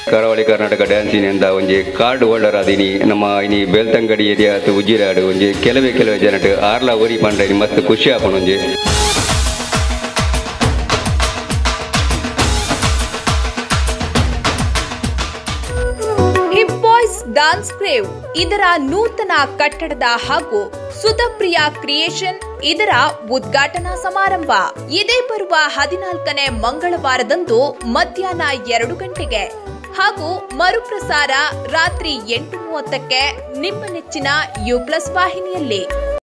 ಕರಾವಳಿ ಕರ್ನಾಟಕ ಡ್ಯಾನ್ಸಿನಿಂದ ಒಂಜಿ card holder ಆದಿನಿ ನಮ್ಮ ಇನಿ ಬೆಳ್ತಂಗಡಿ ಏರಿಯಾ ಉಜಿರಾಡು ಒಂಜಿ ಕೆಲವೇ ಜನಟ್ ಆರ್ಲ ಓರಿ ಪಂಡ ಮಸ್ತ್ ಖುಷಿ ಆಪಣ ಒಂಜಿ ಹಿಪ್ ಬಾಯ್ಸ್ ಡಾನ್ಸ್ ಕ್ರೇವ್ ಇದರ ನೂತನ ಕಟ್ಟಡದ ಹಾಗೂ ಸುಧಪ್ರಿಯಾ ಕ್ರಿಯೇಷನ್ ಇದರ ಉದ್ಘಾಟನಾ ಸಮಾರಂಭ ಇದೇ ಬರುವ 14ನೇ ಮಂಗಳವಾರದಂದು ಮಧ್ಯಾಹ್ನ 2 ಗಂಟೆಗೆ ಹಾಗೂ ಮರುಪ್ರಸಾರ ರಾತ್ರಿ 8:30ಕ್ಕೆ ನಿಮ್ಮ ನೆಚ್ಚಿನ ಯು+ ವಾಹಿನಿಯಲ್ಲಿ।